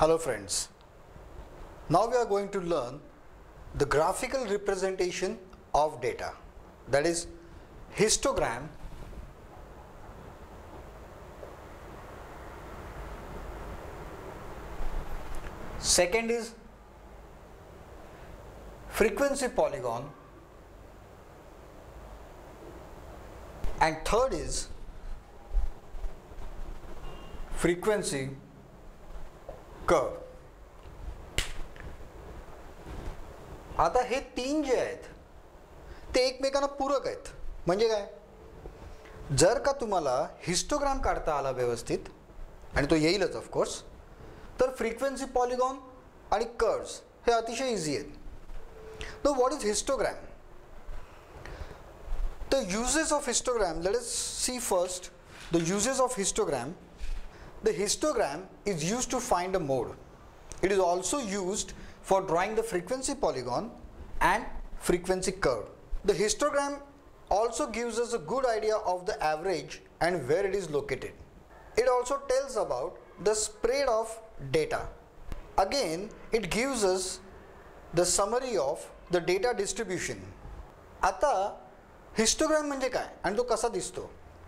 Hello friends, now we are going to learn the graphical representation of data, that is histogram. Second is frequency polygon, and third is frequency curve. आता हे तीन जे आहेत ते एकमेकांना पूरक आहेत. म्हणजे काय, जर का तुम्हाला हिस्टोग्राम काढता आला व्यवस्थित, आणि तो येईलच ऑफकोर्स, तर फ्रिक्वेन्सी पॉलिगॉन आणि कर्व्स हे अतिशय इझी आहेत. No what is histogram? The uses of histogram, let us see first the uses of histogram. The histogram is used to find a mode. It is also used for drawing the frequency polygon and frequency curve. The histogram also gives us a good idea of the average and where it is located. It also tells about the spread of data. Again, it gives us the summary of the data distribution. आता histogram म्हणजे काय आणि तो कसा दिसतो?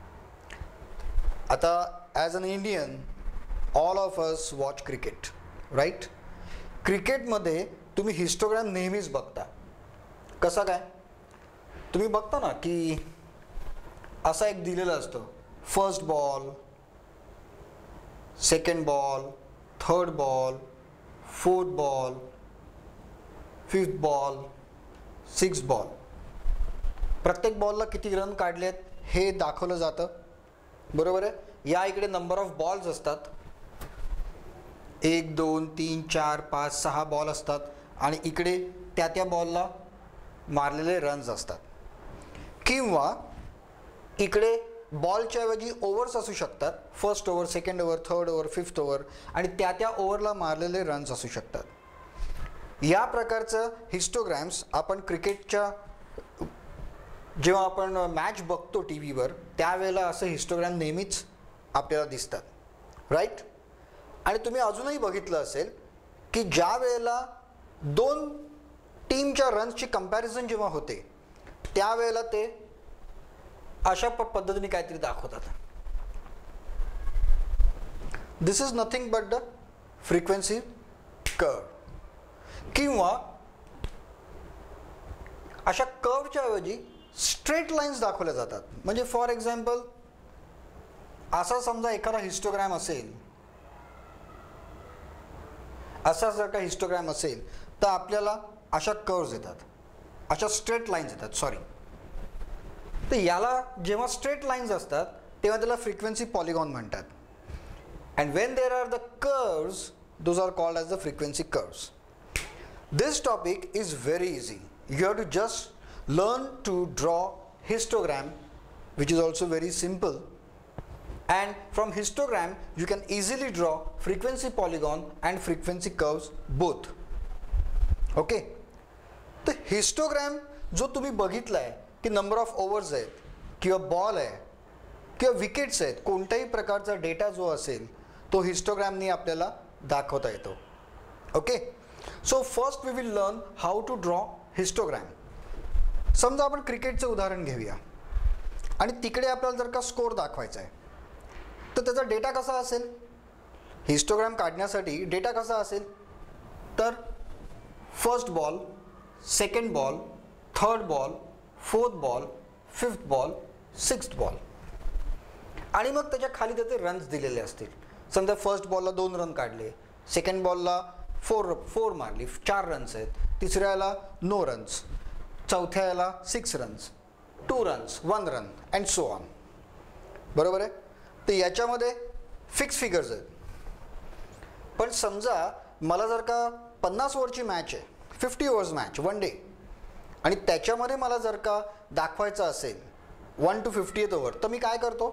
आता as an Indian, all of us watch cricket, right? क्रिकेटमध्ये तुम्ही हिस्टोग्राम नेहमीच बघता. कसा काय? तुम्ही बघता ना की असा एक दिलेला असतो, first ball, second ball, third ball, fourth ball, fifth ball, six ball. प्रत्येक बॉलला किती रन काढलेत हे दाखवलं जातं, बरोबर आहे. या इकडे नंबर ऑफ बॉल्स असतात, 1 2 3 4 5 6 बॉल असतात, आणि इकडे त्या बॉलला मारलेले रन्स असतात. किंवा इकडे बॉलच्या ऐवजी ओव्हर्स असू शकतात, first over, second over, third over, fifth over, आणि त्या ओव्हरला मारलेले रन्स असू शकतात. या प्रकारचं हिस्टोग्राम्स आपण क्रिकेटच्या जेव्हा आपण मॅच बघतो टी व्हीवर त्यावेळेला असं हिस्टोग्राम नेहमीच आपल्याला दिसतात, राईट. आणि तुम्ही अजूनही बघितलं असेल की ज्या वेळेला दोन टीमच्या रन्सची कंपॅरिझन जेव्हा होते त्यावेळेला ते अशा पद्धतीने काहीतरी दाखवतात. This is nothing but the frequency curve. किंवा अशा कर्वच्या ऐवजी स्ट्रेट लाईन्स दाखवल्या जातात. म्हणजे फॉर एक्झाम्पल असा समजा एखादा हिस्टोग्राम असेल, असा जर का हिस्टोग्राम असेल तर आपल्याला अशा कर्व्स येतात, अशा स्ट्रेट लाईन्स येतात, सॉरी. तर याला जेव्हा स्ट्रेट लाईन्स असतात तेव्हा त्याला फ्रिक्वेन्सी पॉलिगॉन म्हणतात. And when there are the curves, those are called as the frequency curves. This topic is very easy. You have to just learn to draw histogram, which is also very simple, and from histogram you can easily draw frequency polygon and frequency curves both. Okay, तर histogram जो तुम्ही बघितलाय की number of overs आहेत किंवा ball आहे किंवा wickets आहेत, कोणत्याही प्रकारचा डेटा जो असेल तो हिस्टोग्रामनी आपल्याला दाखवता येतो. Okay, so first we will learn how to draw histogram. समजा आपण क्रिकेटचं उदाहरण घेऊया आणि तिकडे आपल्याला जर का स्कोर दाखवायचा आहे तर त्याचा डेटा कसा असेल? हिस्टोग्राम काढण्यासाठी डेटा कसा असेल तर first ball, second ball, third ball, fourth ball, fifth ball, sixth ball, आणि मग त्याच्या खाली त्याचे रन्स दिलेले असतील. समजा फर्स्ट बॉलला 2 रन काढले, सेकंड बॉलला 4 मारली, 4 रन्स आहेत, तिसऱ्याला नो रन्स, चौथ्या याला 6 runs, 2 runs, 1 run, and so on. बरोबर आहे. तर याच्यामध्ये फिक्स फिगर्स आहेत. पण समजा मला जर का 50 ओव्हरची मॅच आहे, 50 ओव्हर्स मॅच, 1 डे, आणि त्याच्यामध्ये मला जर का दाखवायचं असेल 1 to 50th ओव्हर, तर मी काय करतो?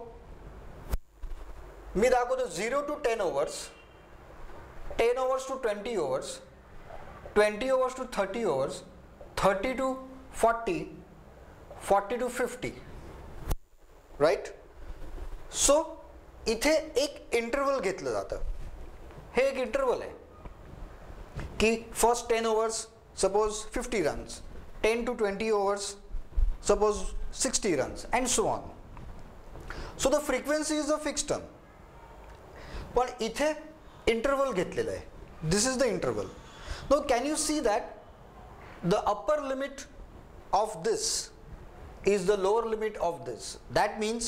मी दाखवतो 0 to 10 overs, 10 overs to 20 overs, 20 overs to 30 overs, 30 to 40, 40 to 50, right. So इथे एक इंटरवल घेतलं जातं. हे एक इंटरवल आहे. की first 10 overs suppose 50 runs, 10 to 20 overs suppose 60 runs and so on. So the frequency is a fixed term. पण इथे interval घेतलेला आहे. This is the interval. Now can you see that the upper limit of this is the lower limit of this? That means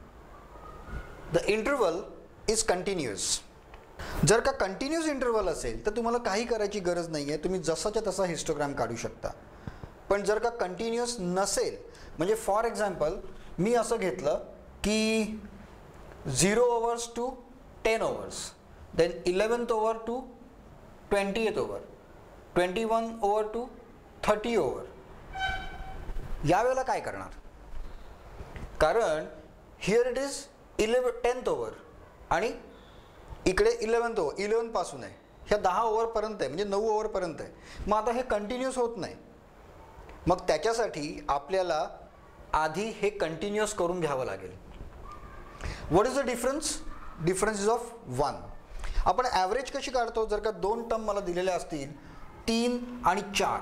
the interval is continuous. जर का continuous interval असेल तर तुम्हाला काही करायची गरज नाही आहे, तुम्ही जसाच्या तसा हिस्टोग्राम काढू शकता. पण जर का कंटिन्यूस नसेल, म्हणजे फॉर एक्झाम्पल मी असं घेतलं की 0 overs to 10 overs, then 11th over to 20th over, 21 over to 30 over, यावेळेला काय करणार? कारण here it is 10th over आणि इकडे 11th ओव्हर, 11 पासून आहे, ह्या 10 ओव्हरपर्यंत आहे, म्हणजे 9 ओव्हरपर्यंत आहे. मग आता हे कंटिन्यूस होत नाही. मग त्याच्यासाठी आपल्याला आधी हे कंटिन्यूस करून घ्यावं लागेल. What is the difference? Difference is of 1. आपण ॲव्हरेज कशी काढतो? जर का 2 टर्म मला दिलेल्या असतील 3 आणि 4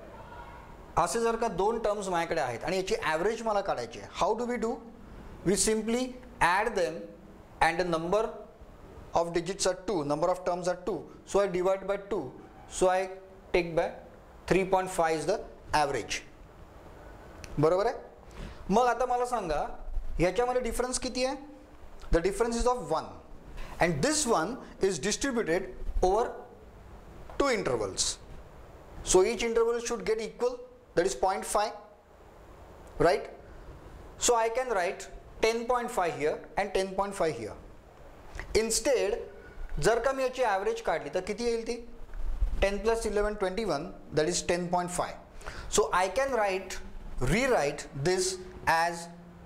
असे, जर का 2 टर्म्स माझ्याकडे आहेत आणि याची ॲव्हरेज मला काढायची आहे, how do we do? We simply add them and the number of digits are 2, number of terms are 2, so I divide by 2, so I take by 3.5 is the average. बरोबर आहे? मग आता मला सांगा ह्याच्यामध्ये डिफरन्स किती आहे? The difference is of 1 and this 1 is distributed over 2 intervals. So each interval should get equal, that is 0.5, right? So I can write 10.5 here and 10.5 here. Instead, जर का मी याची ॲव्हरेज काढली तर किती येईल ती? 10 plus 11, 21, that is 10.5. So I can rewrite this as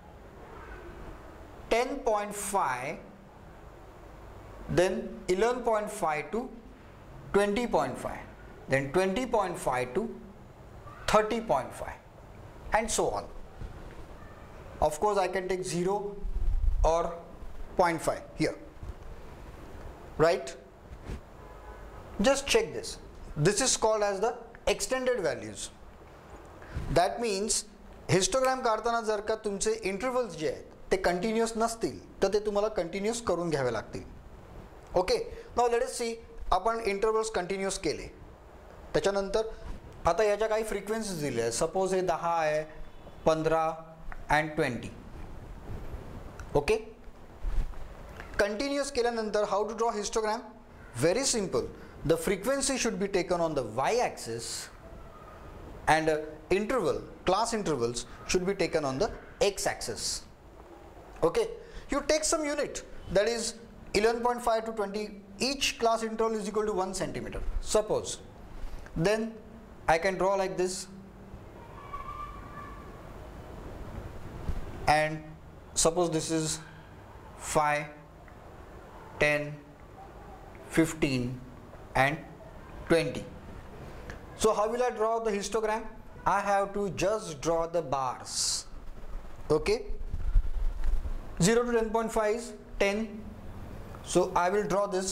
10.5, then 11.5 to 20.5, then 20.5 to 30.5 and so on. Of course I can take 0 or 0.5 here, right? Just check this. This is called as the extended values. That means histogram काढताना जर का तुमचे intervals जे आहेत ते continuous नसतील तर ते तुम्हाला कंटिन्यूअस करून घ्यावे लागतील. Okay, now let us see. आपण इंटरवल्स कंटिन्यूअस केले, त्याच्यानंतर आता याच्या काही फ्रिक्वेन्सीज दिल्या आहेत. सपोज हे 10 आहे, 15 अँड 20. ओके, कंटिन्यूअस केल्यानंतर how to draw histogram? Very simple. The frequency should be taken on the Y axis and interval, class intervals should be taken on the x axis. Okay, you take some unit, that is 11.5 to 20, each class interval is equal to 1 centimeter suppose. Then I can draw like this, and suppose this is 5, 10, 15 and 20. So how will I draw the histogram? I have to just draw the bars. Okay, 0 to 10.5 is 10, so I will draw this.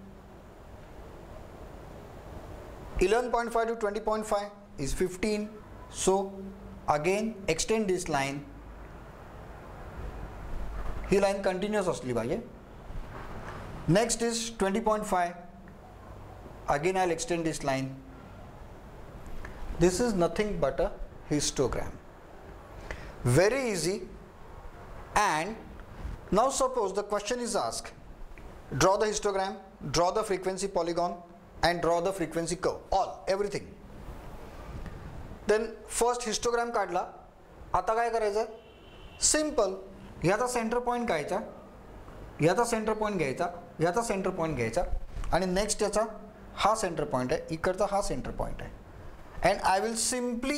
11.5 to 20.5 is 15, so again extend this line. ही line continuous असली पाहिजे. Next is 20.5, again I'll extend this line. This is nothing but a histogram. Very easy. And now suppose the question is asked, draw the histogram, draw the frequency polygon and draw the frequency curve, everything. Then first histogram काढला. आता काय करायचं? Simple. ह्याचा centre point घ्यायचा, ह्याचा centre point घ्यायचा, ह्याचा centre point घ्यायचा आणि नेक्स्ट याचा हा सेंटर पॉइंट आहे, इकडचा हा सेंटर पॉइंट आहे. And I will simply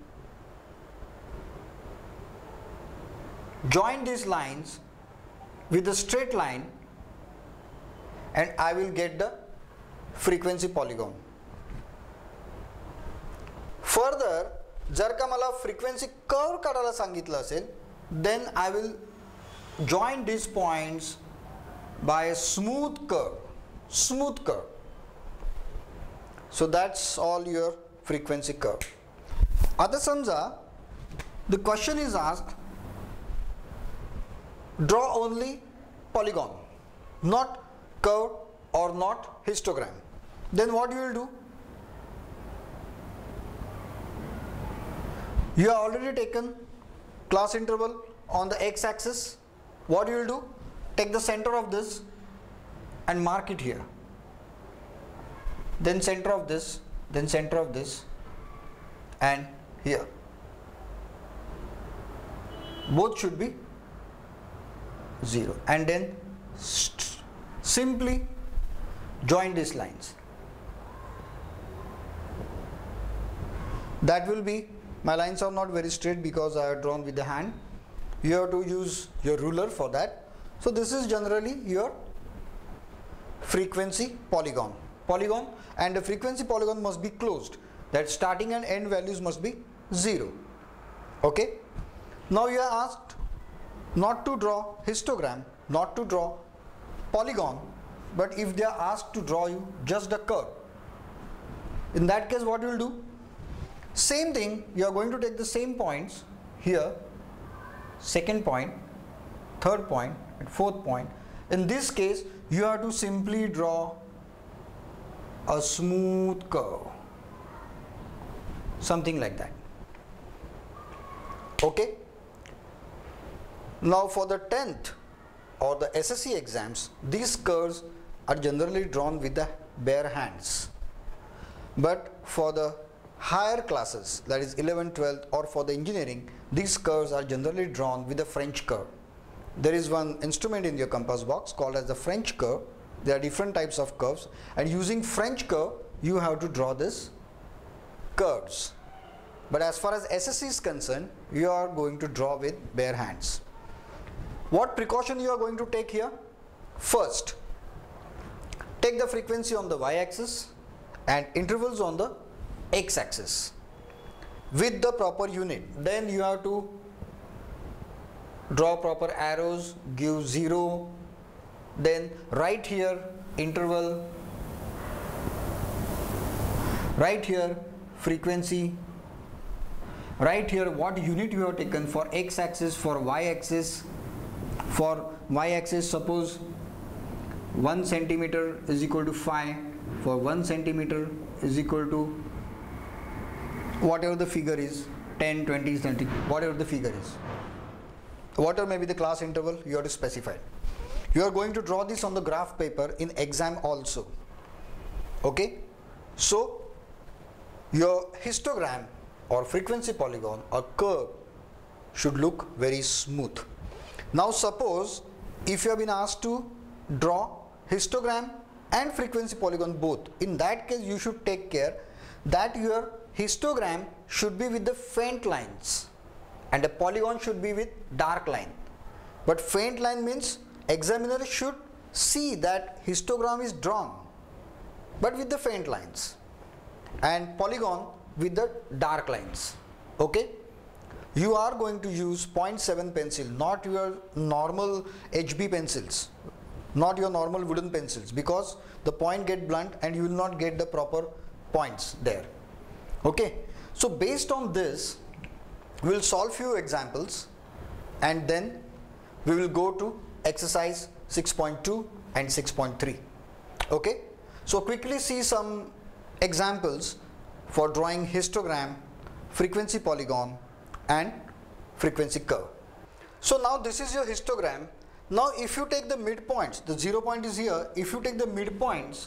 join these lines with a straight line and I will get the frequency polygon. Further, जर का मला frequency curve काढायला सांगितलं असेल, then I will join these points by a smooth curve. Smooth curve. So that's all your frequency curve. आता समजा the question is asked, draw only polygon, not curve or not histogram. Then what you will do? You have already taken class interval on the x-axis. What you will do? Take the center of this and mark it here. Then center of this, then center of this, and here. Both should be 0, and then simply join these lines. That will be, my lines are not very straight because I have drawn with the hand. You have to use your ruler for that. So this is generally your frequency polygon. And the frequency polygon must be closed. That starting and end values must be 0. Okay. Now you are asked not to draw histogram, not to draw polygon, but if they are asked to draw you just the curve, in that case what you will do? Same thing, you are going to take the same points here, second point, third point and fourth point. In this case you have to simply draw a smooth curve, something like that. Okay. Now for the 10th or the SSC exams, these curves are generally drawn with the bare hands. But for the higher classes, that is 11th, 12th, or for the engineering, these curves are generally drawn with the French curve. There is one instrument in your compass box called as the French curve. There are different types of curves, and using French curve you have to draw this curves. But as far as SSC is concerned, you are going to draw with bare hands. What precaution you are going to take here? First, take the frequency on the y-axis and intervals on the x-axis with the proper unit. Then you have to draw proper arrows, give 0, then right here interval, right here frequency, right here what unit you have taken for x-axis, for y-axis. For y-axis, suppose 1 centimeter is equal to 5, for 1 centimeter is equal to whatever the figure is, 10, 20, 30, whatever the figure is. Whatever may be the class interval, you have to specify. You are going to draw this on the graph paper in exam also. Okay. So your histogram or frequency polygon or curve should look very smooth. Now suppose if you have been asked to draw histogram and frequency polygon both, in that case you should take care that your histogram should be with the faint lines and the polygon should be with dark line. But faint line means examiner should see that histogram is drawn but with the faint lines and polygon with the dark lines. Okay. You are going to use 0.7 pencil, not your normal HB pencils, not your normal wooden pencils, because the point get blunt and you will not get the proper points there. Okay. So based on this, we will solve few examples and then we will go to exercise 6.2 and 6.3. Okay. So quickly see some examples for drawing histogram, frequency polygon and frequency curve. So now this is your histogram. Now if you take the midpoints, the 0 point is here, if you take the midpoints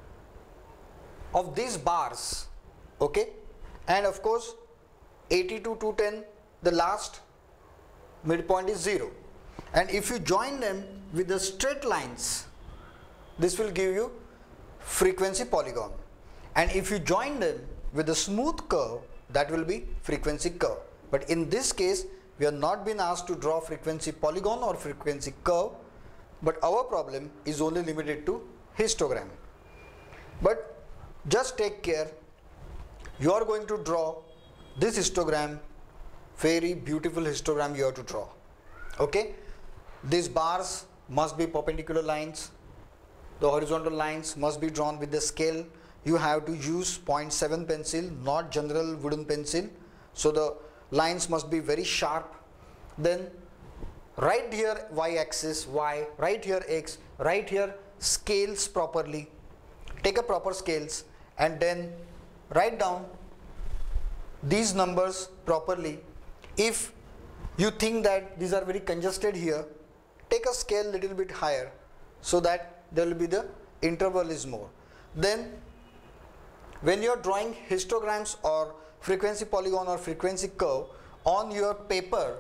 of these bars, okay, and of course 80 to 210, the last midpoint is 0, and if you join them with the straight lines, this will give you frequency polygon, and if you join them with a smooth curve, that will be frequency curve. But in this case we have not been asked to draw frequency polygon or frequency curve, but our problem is only limited to histogram. But just take care, you are going to draw this histogram, very beautiful histogram you have to draw. Okay, these bars must be perpendicular lines, the horizontal lines must be drawn with the scale, you have to use 0.7 pencil, not general wooden pencil. So the lines must be very sharp. Then write here y-axis y, write here x, write here scales properly. Take a proper scales and then write down these numbers properly. If you think that these are very congested here, take a scale little bit higher so that there will be the interval is more. Then when you are drawing histograms or frequency polygon or frequency curve on your paper,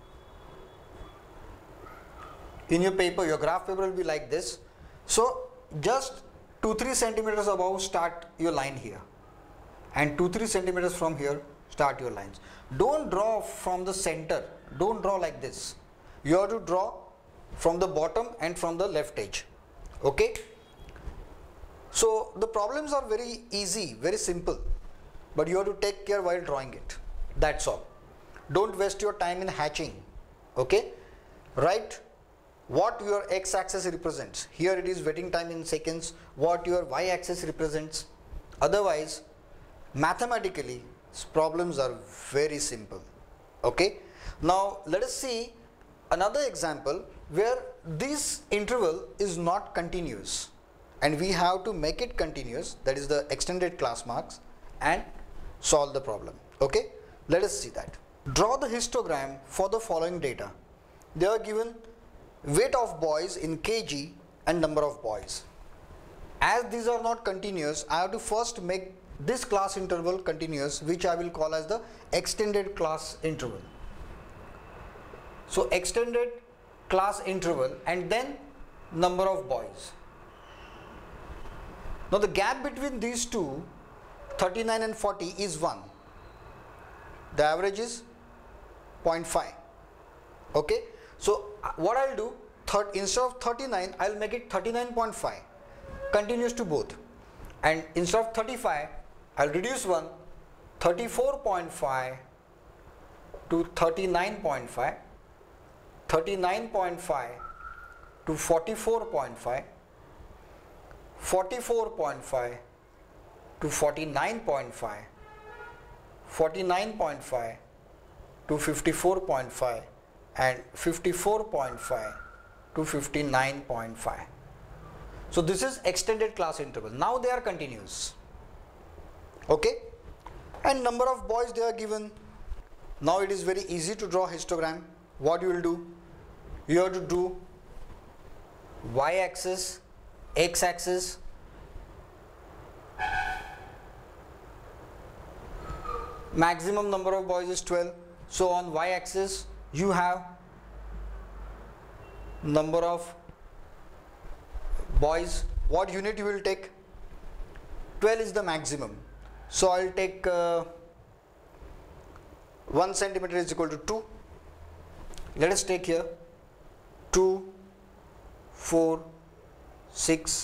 in your paper, your graph paper will be like this. So just 2-3 centimeters above start your line here, and 2-3 centimeters from here start your lines. Don't draw from the center, don't draw like this. You have to draw from the bottom and from the left edge. Okay, so the problems are very easy, very simple, but you have to take care while drawing it. That's all. Don't waste your time in hatching. Okay, write what your x-axis represents. Here it is waiting time in seconds, what your y-axis represents. Otherwise, mathematically, problems are very simple. Okay, now let us see another example where this interval is not continuous and we have to make it continuous, that is the extended class marks, and solve the problem. Okay, let us see that. Draw the histogram for the following data. They are given weight of boys in kg and number of boys. As these are not continuous, I have to first make this class interval continuous, which I will call as the extended class interval. So extended class interval and then number of boys. Now the gap between these two, 39 and 40, is 1. The average is 0.5. Okay, so what I'll do, instead of 39, I'll make it 39.5, continuous to both, and instead of 35, I'll reduce one, 34.5 to 39.5, 39.5 to 44.5, 44.5 to 49.5, 49.5 to 54.5, and 54.5 to 59.5. So this is extended class interval. Now they are continuous. Okay, and number of boys they are given. Now it is very easy to draw histogram. What you will do? You have to do y-axis, x-axis, maximum number of boys is 12. So on y-axis you have number of boys. What unit you will take? 12 is the maximum. So I will take 1 centimeter is equal to 2. Let us take here 2, 4, 6,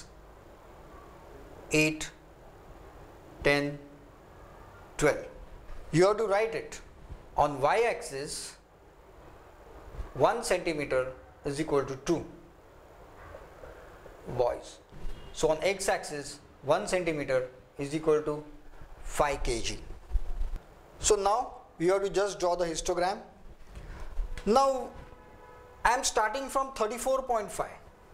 8, 10, 12. You have to write it. On y-axis, 1 centimeter is equal to 2 boys. So on x-axis, 1 centimeter is equal to 5 kg. So now you have to just draw the histogram. Now I am starting from 34.5.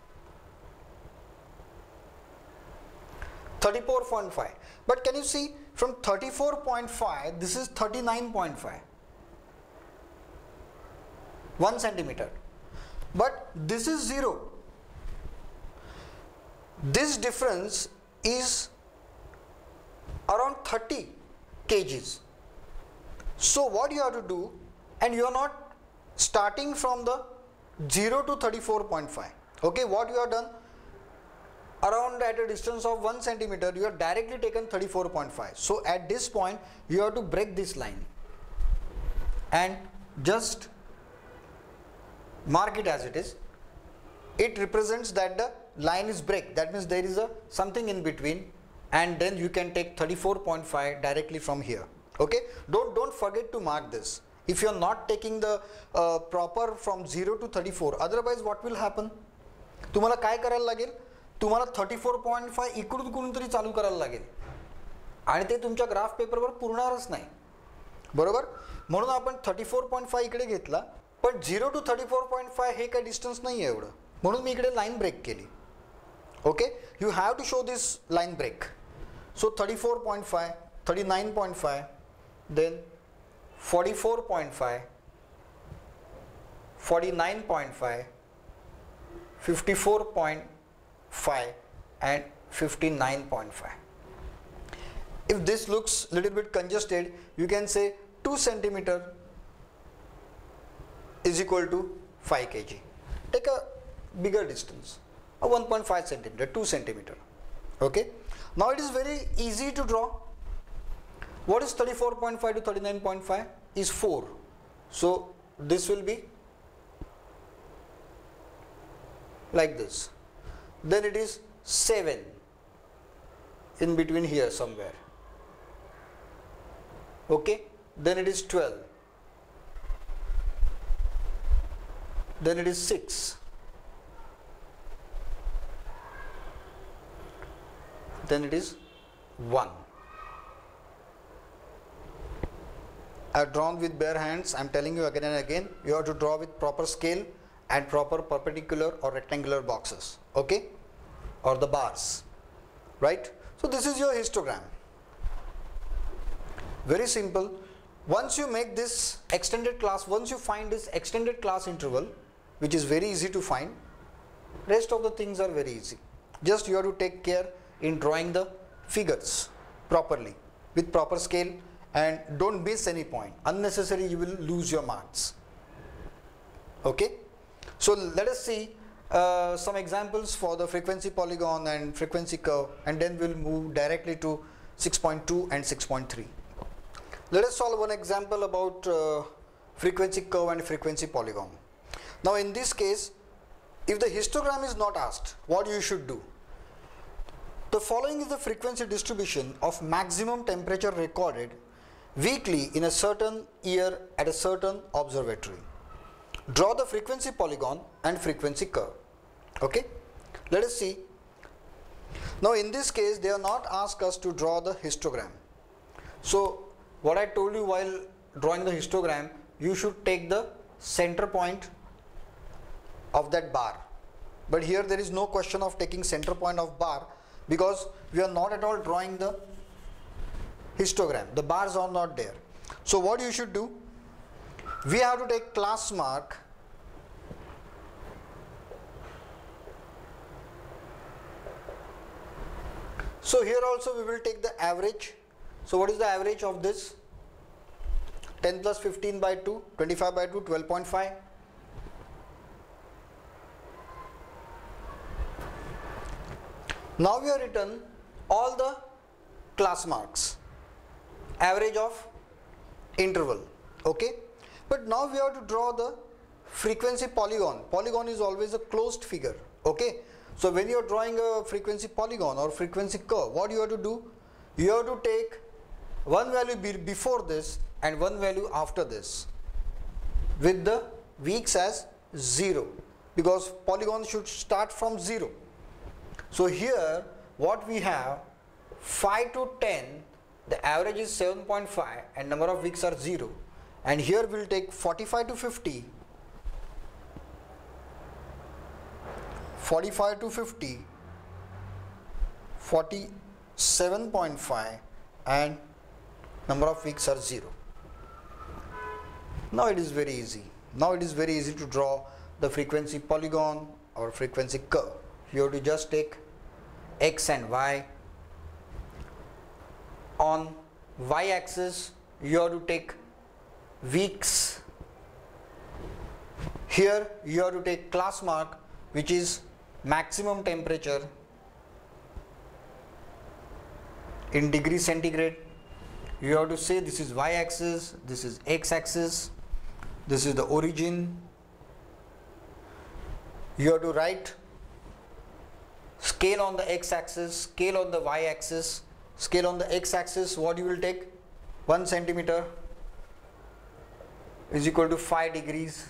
34.5. But can you see from 34.5 this is 39.5. 1 centimeter. But this is 0. This difference is around 30 kgs. So what you have to do, and you are not starting from the 0 to 34.5. Okay, what you have done, around at a distance of 1 centimeter you have directly taken 34.5. So at this point you have to break this line and just mark it as it is. It represents that the line is break, that means there is a something in between, and then you can take 34.5 directly from here. Okay, don't forget to mark this. If you are not taking the proper from 0 to 34, otherwise what will happen? तुम्हाला काय करायला लागेल? तुम्हाला 34.5 इकडून कुठून तरी चालू करायला लागेल. आणि ते तुमच्या ग्राफ पेपरवर पुरणारच नाही, बरोबर. म्हणून आपण 34.5 इकडे घेतला, पण 0 to 34.5 हे काही डिस्टन्स नाही आहे एवढं, म्हणून मी इकडे लाईन ब्रेक केली. Okay, you have to show this line break. So 34.5, 39.5, then 44.5, 49.5, 54.5 and 59.5. If this looks little bit congested, you can say 2 centimeter is equal to 5 kg. Take a bigger distance, 1.5 centimeter, 2 centimeter. Okay, now it is very easy to draw. What is 34.5 to 39.5 is 4, so this will be like this. Then it is 7 in between here somewhere. Okay, then it is 12, then it is 6, then it is 1. I have drawn with bare hands. I am telling you again and again, you have to draw with proper scale and proper perpendicular or rectangular boxes, okay, or the bars, right? So this is your histogram. Very simple. Once you make this extended class, once you find this extended class interval, which is very easy to find, rest of the things are very easy. Just you have to take care in drawing the figures properly with proper scale, and don't miss any point. Unnecessary you will lose your marks. Okay, so let us see some examples for the frequency polygon and frequency curve, and then we'll move directly to 6.2 and 6.3. Let us solve one example about frequency curve and frequency polygon. Now in this case, if the histogram is not asked, what you should do? The following is the frequency distribution of maximum temperature recorded weekly in a certain year at a certain observatory. Draw the frequency polygon and frequency curve. Okay, let us see. Now in this case, they are not asked us to draw the histogram. So what I told you while drawing the histogram, you should take the center point of that bar. But here there is no question of taking center point of bar, because we are not at all drawing the histogram. The bars are not there. So what you should do, we have to take class mark So here also we will take the average. So what is the average of this? 10 plus 15 by 2, 25 by 2, 12.5. Now we have written all the class marks, average of interval, okay. But now we have to draw the frequency polygon. Polygon is always a closed figure, okay. So when you are drawing a frequency polygon or frequency curve, what you have to do? You have to take one value before this and one value after this with the weeks as 0, because polygon should start from 0. So here what we have, 5 to 10, the average is 7.5 and number of weeks are 0, and here we will take 45 to 50, 45 to 50, 47.5, and number of weeks are 0. Now it is very easy. Now it is very easy to draw the frequency polygon or frequency curve. You have to just take x and y. On y-axis you have to take weeks. Here you have to take class mark, which is maximum temperature in degrees centigrade. You have to say this is y-axis, this is x-axis, this is the origin. You have to write scale on the x-axis, scale on the y-axis. Scale on the x-axis, what you will take? 1 centimeter is equal to 5 degrees.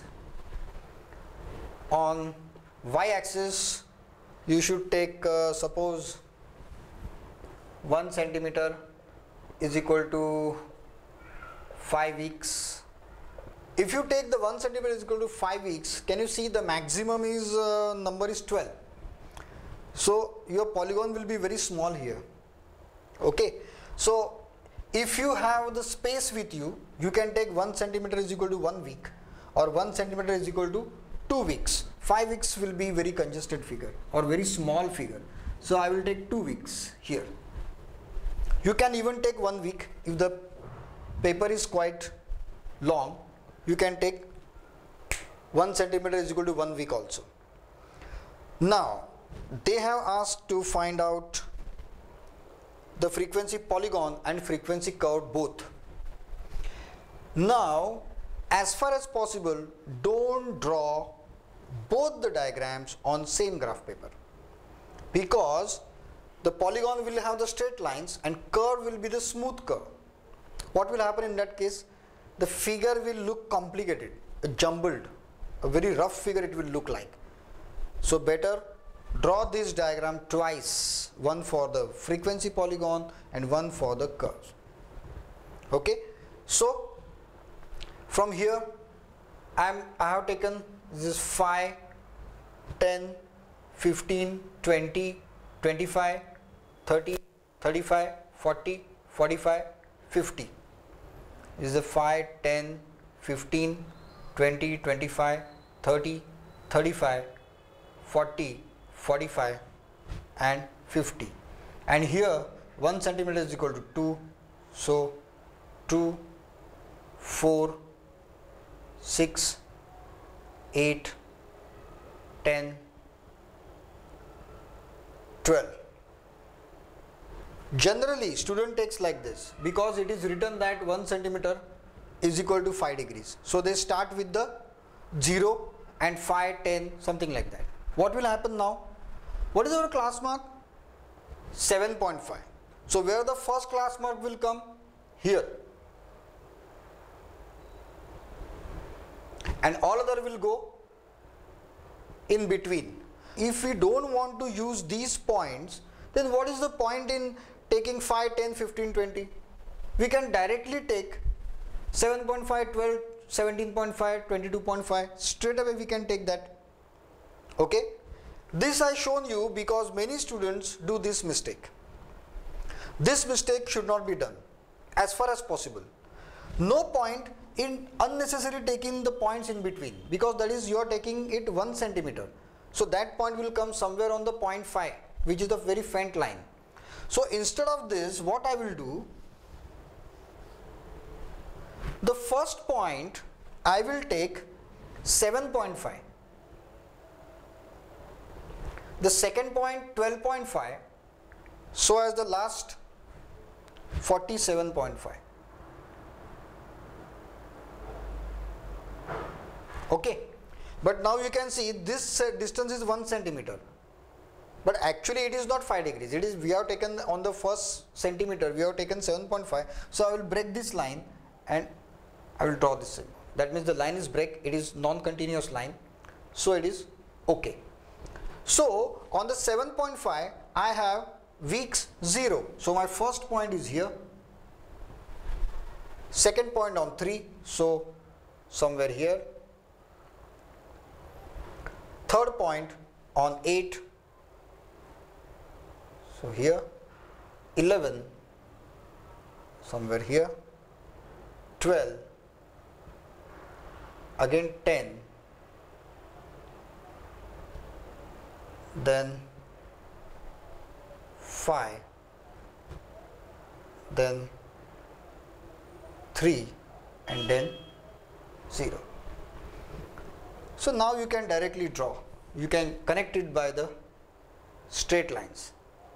On y-axis, you should take suppose 1 centimeter is equal to 5 weeks. If you take the 1 centimeter is equal to 5 weeks, can you see the maximum is number is 12. So your polygon will be very small here. Okay. So if you have the space with you, you can take 1 centimeter is equal to 1 week, or 1 centimeter is equal to 2 weeks. 5 weeks will be very congested figure or very small figure. So I will take 2 weeks here. You can even take 1 week if the paper is quite long. You can take 1 centimeter is equal to 1 week also. Now they have asked to find out the frequency polygon and frequency curve both. Now as far as possible, don't draw both the diagrams on same graph paper, because the polygon will have the straight lines and curve will be the smooth curve. What will happen in that case? The figure will look complicated, jumbled, a very rough figure it will look like. So better draw this diagram twice, one for the frequency polygon and one for the curve. Okay, so from here I have taken this 5, 10, 15, 20, 25, 30, 35, 40, 45, 50. This is the 5, 10, 15, 20, 25, 30, 35, 40, 45 and 50. And here 1 centimeter is equal to 2. So 2, 4, 6, 8, 10, 12. Generally student takes like this because it is written that 1 centimeter is equal to 5 degrees. So they start with the 0 and 5, 10, something like that. What will happen now? What is our class mark? 7.5. So where the first class mark will come? Here. And all other will go in between. If we don't want to use these points, then what is the point in taking 5, 10, 15, 20? We can directly take 7.5, 12, 17.5, 22.5. Straight away we can take that. Okay. This I shown you because many students do this mistake. This mistake should not be done as far as possible. No point in unnecessarily taking the points in between, because that is you are taking it 1 centimeter. So that point will come somewhere on the 0.5, which is the very faint line. So instead of this, what I will do, the first point I will take 7.5. The second point 12.5, so as the last 47.5. Okay, but now you can see this distance is 1 centimeter, but actually it is not 5 degrees. It is, we have taken on the first centimeter, we have taken 7.5. So I will break this line and I will draw this symbol. That means the line is break, it is non-continuous line, so it is okay. So on the 7.5 I have weeks 0. So my first point is here, second point on 3, so somewhere here, third point on 8, so here, 11 somewhere here, 12, again 10, then 5, then 3 and then 0. So now you can directly draw. You can connect it by the straight lines.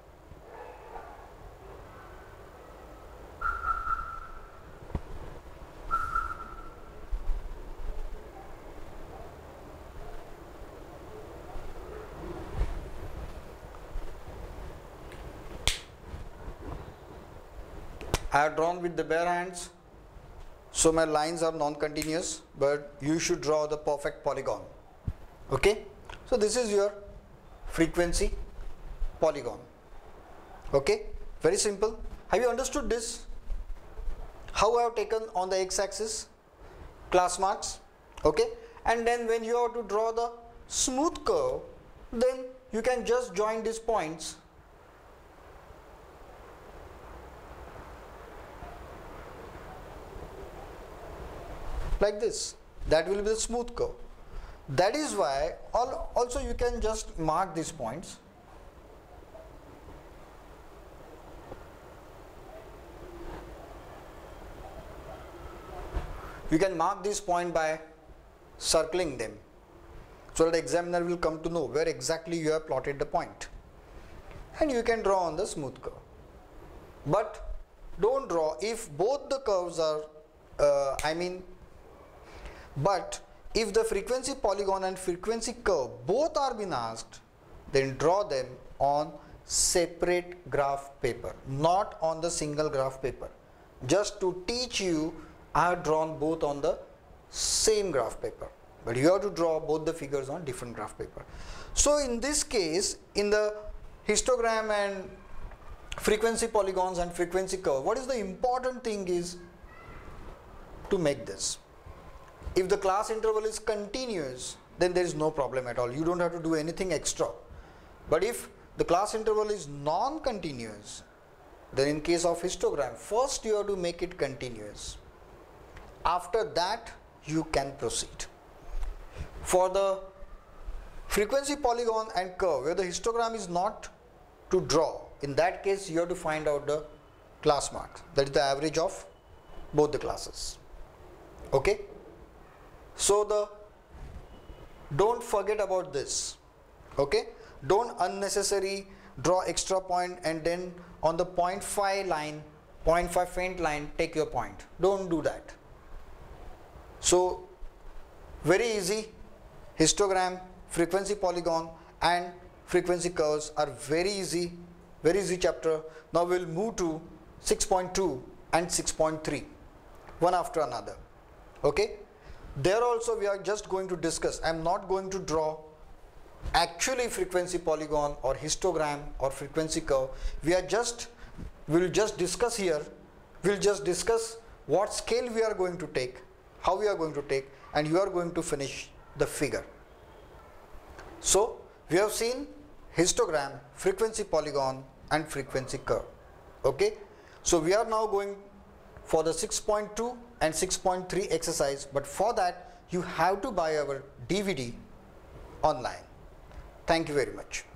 I have drawn with the bare hands, so my lines are non-continuous, but you should draw the perfect polygon. Okay, so this is your frequency polygon. Okay, very simple. Have you understood this? how I have taken on the x-axis class marks, okay, and then when you have to draw the smooth curve, then you can just join these points like this. That will be the smooth curve. That is why also you can just mark these points. You can mark this point by circling them, so that the examiner will come to know where exactly you have plotted the point, and you can draw on the smooth curve. But don't draw if both the curves are but if the frequency polygon and frequency curve both are been asked, then draw them on separate graph paper, not on the single graph paper. Just to teach you, I have drawn both on the same graph paper, but you have to draw both the figures on different graph paper. So in this case, in the histogram and frequency polygons and frequency curve, what is the important thing is to make this. If the class interval is continuous, then there is no problem at all. You don't have to do anything extra. But if the class interval is non-continuous, then in case of histogram, first you have to make it continuous. After that, you can proceed. For the frequency polygon and curve, where the histogram is not to draw, in that case you have to find out the class marks, that is the average of both the classes. Okay? So don't forget about this. Okay? Don't unnecessary draw extra point and then on the 0.5 line, 0.5 faint line, take your point. Don't do that. So very easy. Histogram, frequency polygon and frequency curves are very easy chapter. Now we'll move to 6.2 and 6.3, one after another. Okay? There also we are just going to discuss. I am not going to draw actually frequency polygon or histogram or frequency curve. We'll just discuss here. We'll just discuss what scale we are going to take, how we are going to take, and you are going to finish the figure. So we have seen histogram, frequency polygon and frequency curve. Okay? So we are now going for the 6.2 and 6.3 exercise, but for that you have to buy our DVD online. Thank you very much.